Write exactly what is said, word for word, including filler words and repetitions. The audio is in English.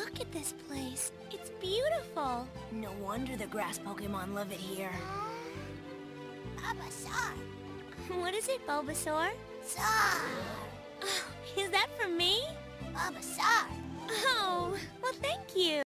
Look at this place. It's beautiful. No wonder the grass Pokemon love it here. Bulbasaur. What is it, Bulbasaur? Saur. Oh, is that for me? Bulbasaur. Oh, well, thank you.